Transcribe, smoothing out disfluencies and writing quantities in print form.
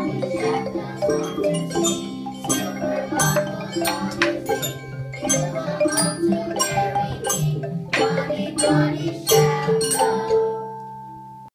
Silver buckles on his feet. You will come to marry me. Johnny, Johnny,